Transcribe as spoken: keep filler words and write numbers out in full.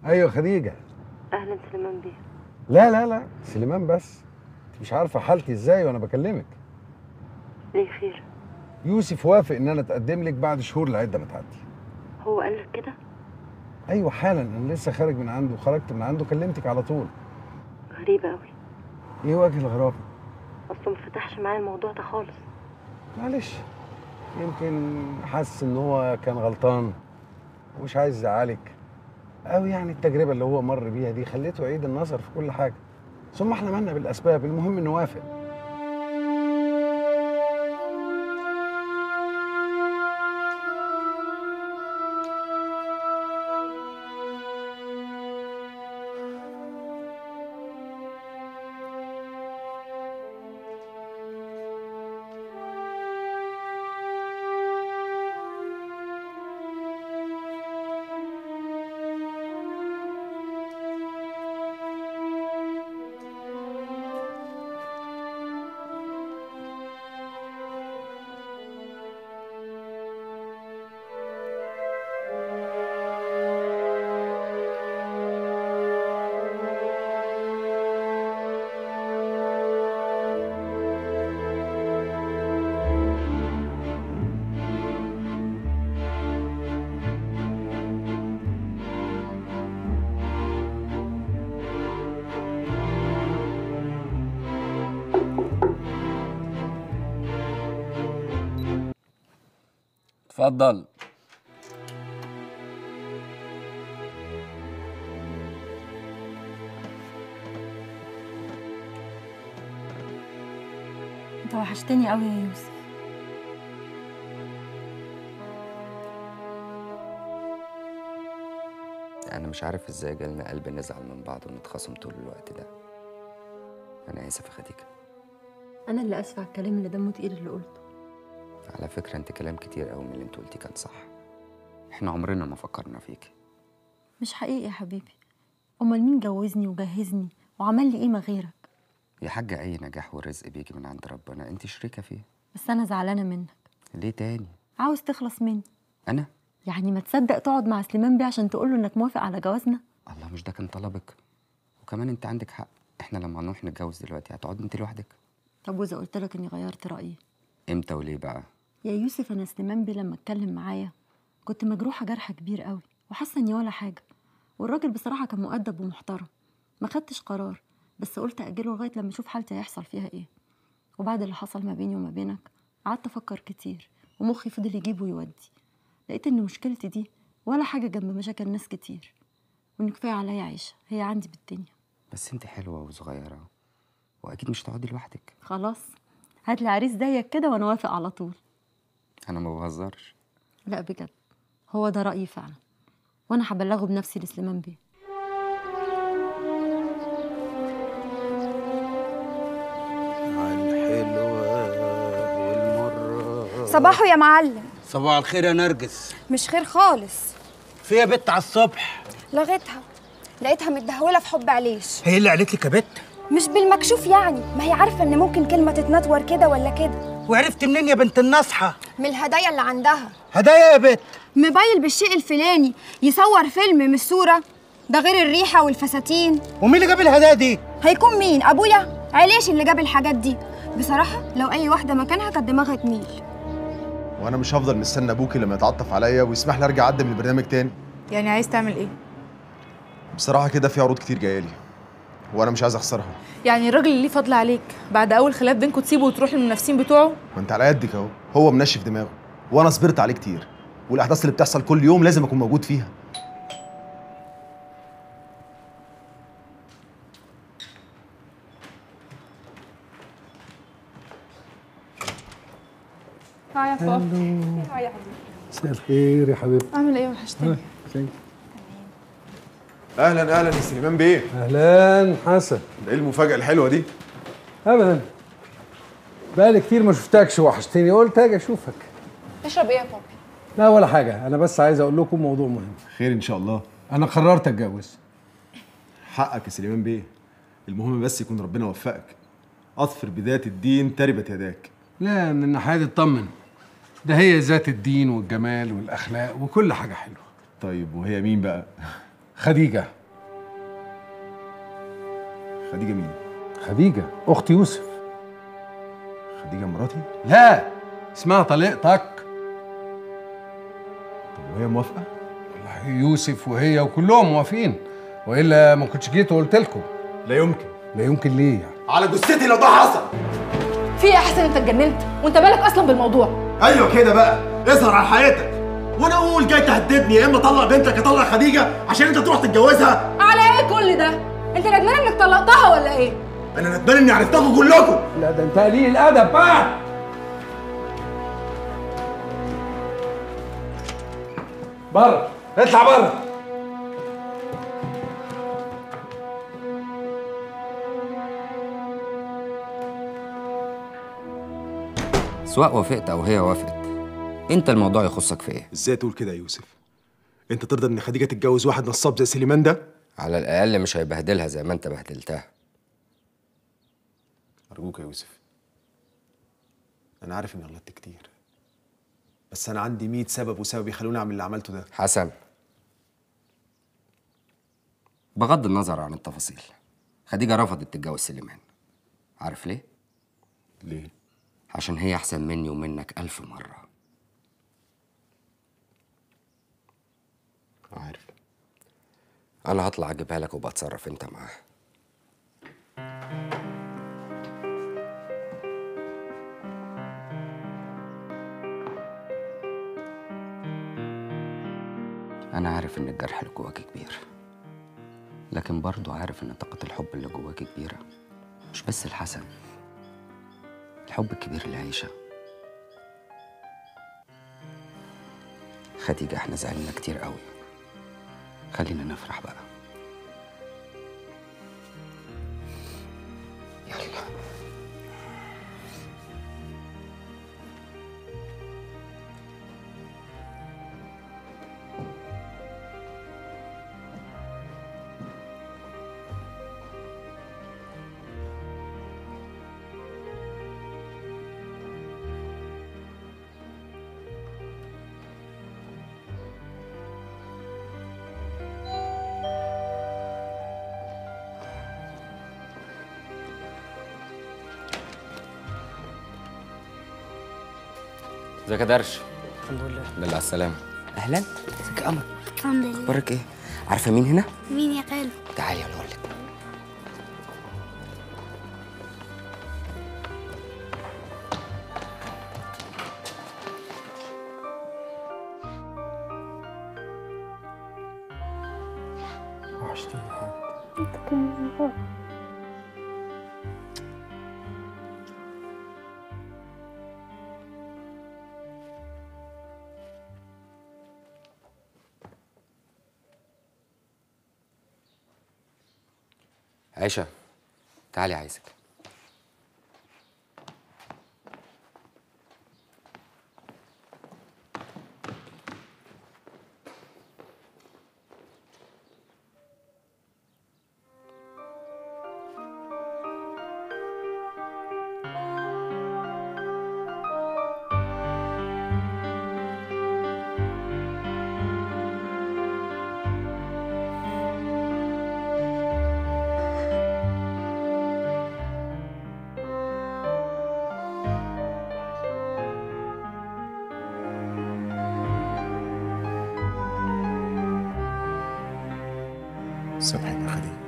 ايوه خديجه. اهلا سليمان بيه. لا لا لا سليمان بس. انت مش عارفه حالتي ازاي وانا بكلمك. ليه خير؟ يوسف وافق ان انا اتقدم لك بعد شهور العده ما تعدي. هو قال لك كده؟ ايوه حالا، انا لسه خارج من عنده، خرجت من عنده كلمتك على طول. غريبه قوي. ايه وجه الغرابه؟ اصله ما فتحش معايا الموضوع ده خالص. معلش، يمكن حاسس ان هو كان غلطان ومش عايز يزعلك، او يعني التجربه اللي هو مر بيها دي خليته يعيد النظر في كل حاجه. ثم احنا مالنا بالاسباب، المهم انه وافق. اتفضل. انت وحشتني قوي يا يوسف. انا مش عارف ازاي جالنا قلب نزعل من بعض ونتخاصم طول الوقت ده. انا اسف يا خديجه. انا اللي اسفه على الكلام اللي دمه تقيل اللي قلته. على فكره انت كلام كتير قوي من اللي انت قلتيه كان صح. احنا عمرنا ما فكرنا فيكي. مش حقيقي يا حبيبي. امال مين جوزني وجهزني وعمل لي ايه ما غيرك؟ يا حاجه، اي نجاح ورزق بيجي من عند ربنا، انت شريكه فيه. بس انا زعلانه منك. ليه تاني؟ عاوز تخلص مني. انا يعني ما تصدق تقعد مع سليمان بيه عشان تقول له انك موافق على جوازنا؟ الله، مش ده كان طلبك؟ وكمان انت عندك حق، احنا لما نروح نتجوز دلوقتي هتقعد انت لوحدك. طب واذا قلت لك اني غيرت رايي؟ امتى وليه بقى؟ يا يوسف، انا سليمان بيه لما اتكلم معايا كنت مجروحه جرح كبير قوي وحاسه اني ولا حاجه، والراجل بصراحه كان مؤدب ومحترم. ما خدتش قرار، بس قلت اجله لغايه لما اشوف حالتي هيحصل فيها ايه. وبعد اللي حصل ما بيني وما بينك قعدت افكر كتير ومخي فضل يجيب ويودي. لقيت ان مشكلتي دي ولا حاجه جنب مشاكل ناس كتير، وان كفايه عليا عيشه هي عندي بالدنيا. بس انت حلوه وصغيره واكيد مش هتقعدي لوحدك. خلاص، هات لي عريس زيك كده وانا وافق على طول. انا ما بهزرش. لا بجد، هو ده رايي فعلا، وانا هبلغه بنفسي لسليمان بيه. صباحو يا معلم. صباح الخير يا نرجس. مش خير خالص. في يا بت على الصبح؟ لغيتها، لقيتها متدهوله في حب عليش. هي اللي قالت لك يا بت؟ مش بالمكشوف يعني، ما هي عارفه ان ممكن كلمه تتنطور كده ولا كده. وعرفت منين يا بنت النصحه؟ من الهدايا اللي عندها. هدايا يا بت؟ موبايل بالشيء الفلاني يصور فيلم مش صوره، ده غير الريحه والفساتين. ومين اللي جاب الهدايا دي؟ هيكون مين؟ ابويا عليش اللي جاب الحاجات دي. بصراحه لو اي واحده مكانها كانت دماغها تميل. وانا مش هفضل مستنى ابوكي لما يتعطف عليا ويسمح لي ارجع اقدم البرنامج تاني. يعني عايز تعمل ايه؟ بصراحه كده في عروض كتير جايه لي وانا مش عايز اخسرها. يعني الراجل اللي ليه فضل عليك بعد اول خلاف بينكم تسيبه وتروح للمنافسين بتوعه؟ ما انت على قدك اهو، هو منشف دماغه وانا صبرت عليه كتير، والاحداث اللي بتحصل كل يوم لازم اكون موجود فيها. هاي يا بابا. هاي يا حبيبي. مساء الخير يا حبيبتي. عامل ايه؟ وحشتني. اهلا اهلا يا سليمان بيه. اهلا حسن. ده ايه المفاجاه الحلوه دي؟ ابدا، بقالي كتير ما شفتكش وحشتني، قلت اجي اشوفك. تشرب ايه يا بابا؟ لا ولا حاجه، انا بس عايز اقول لكم موضوع مهم. خير ان شاء الله. انا قررت اتجوز. حقك يا سليمان بيه، المهم بس يكون ربنا وفقك. اظفر بذات الدين تربت يداك. لا، من ناحيه اطمن، ده هي ذات الدين والجمال والاخلاق وكل حاجه حلوه. طيب وهي مين بقى؟ خديجه. خديجه مين؟ خديجه اخت يوسف. خديجه مراتي؟ لا، اسمها طليقتك. طب وهي موافقه؟ والله يوسف وهي وكلهم موافقين، والا ما كنتش جيت وقلت لكم. لا يمكن. لا يمكن ليه يعني؟ على جثتي لو ده حصل. في ايه يا حسن؟ انت اتجننت وانت مالك اصلا بالموضوع؟ ايوه كده بقى، اظهر على حقيقتك. وانا اقول جاي تهددني يا اما اطلق بنتك اطلق خديجه عشان انت تروح تتجوزها؟ على ايه كل ده؟ انت ندمان انك طلقتها ولا ايه؟ انا ندمان اني عرفتكم كلكم. لا ده انت قليل الادب بقى. بره، اطلع بره. سواء وافقت او هي وافقت، انت الموضوع يخصك في ايه؟ ازاي تقول كده يا يوسف؟ انت ترضى ان خديجه تتجوز واحد نصاب زي سليمان ده؟ على الاقل مش هيبهدلها زي ما انت بهدلتها. ارجوك يا يوسف، انا عارف اني غلطت كتير، بس انا عندي مية سبب وسبب يخلوني اعمل اللي عملته ده. حسن، بغض النظر عن التفاصيل، خديجة رفضت تتجوز سليمان. عارف ليه؟ ليه؟ عشان هي أحسن مني ومنك ألف مرة. عارف. أنا هطلع أجيبها لك وبتصرف أنت معاها. أنا عارف إن الجرح اللي جواك كبير، لكن برضو عارف إن طاقة الحب اللي جواك كبيرة، مش بس الحسن، الحب الكبير لعيشة. خديجة، احنا زعلنا كتير قوي، خلينا نفرح بقى. يلا. ازيك يا درش؟ الحمد لله. الحمد لله على السلامة. أهلا، ازيك يا قمر؟ الحمد لله. أخبارك إيه؟ عارفة مين هنا؟ مين يا خالو؟ تعالي أنا أقول لك. وحشتني يا حبيبي. انت كمان. عيشة، تعالي عايزك. سامحني يا خديجة.